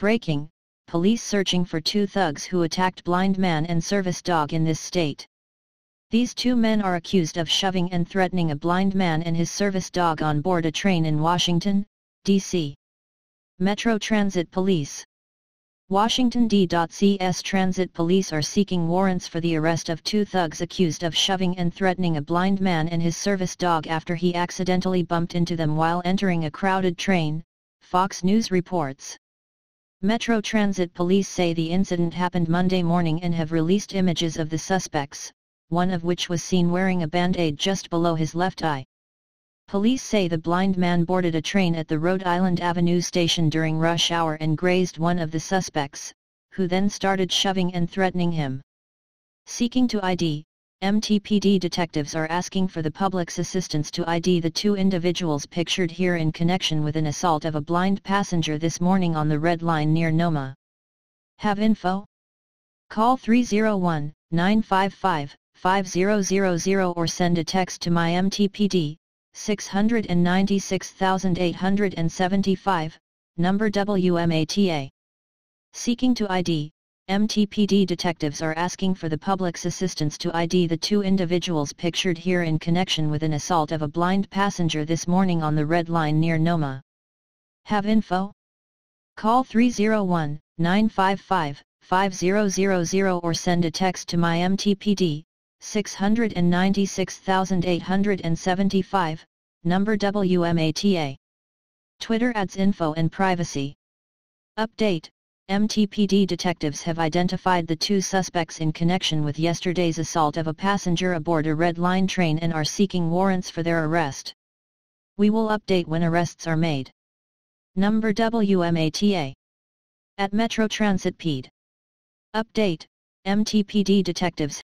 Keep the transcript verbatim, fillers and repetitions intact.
Breaking, police searching for two thugs who attacked blind man and service dog in this state. These two men are accused of shoving and threatening a blind man and his service dog on board a train in Washington, D C Metro Transit Police. Washington D C's Transit Police are seeking warrants for the arrest of two thugs accused of shoving and threatening a blind man and his service dog after he accidentally bumped into them while entering a crowded train, Fox News reports. Metro Transit Police say the incident happened Monday morning and have released images of the suspects, one of which was seen wearing a band-aid just below his left eye. Police say the blind man boarded a train at the Rhode Island Avenue station during rush hour and grazed one of the suspects, who then started shoving and threatening him. Seeking to I D, M T P D detectives are asking for the public's assistance to I D the two individuals pictured here in connection with an assault of a blind passenger this morning on the Red Line near Noma. Have info? Call three oh one, nine five five, five zero zero zero or send a text to my M T P D, six nine six eight seven five, number W M A T A. Seeking to I D, M T P D detectives are asking for the public's assistance to I D the two individuals pictured here in connection with an assault of a blind passenger this morning on the Red Line near Noma. Have info? Call three oh one, nine five five, five zero zero zero or send a text to my M T P D, six nine six eight seven five, number W M A T A. Twitter adds info and privacy. Update: M T P D detectives have identified the two suspects in connection with yesterday's assault of a passenger aboard a Red Line train and are seeking warrants for their arrest. We will update when arrests are made. Number W M A T A. At Metro Transit P D. Update: M T P D detectives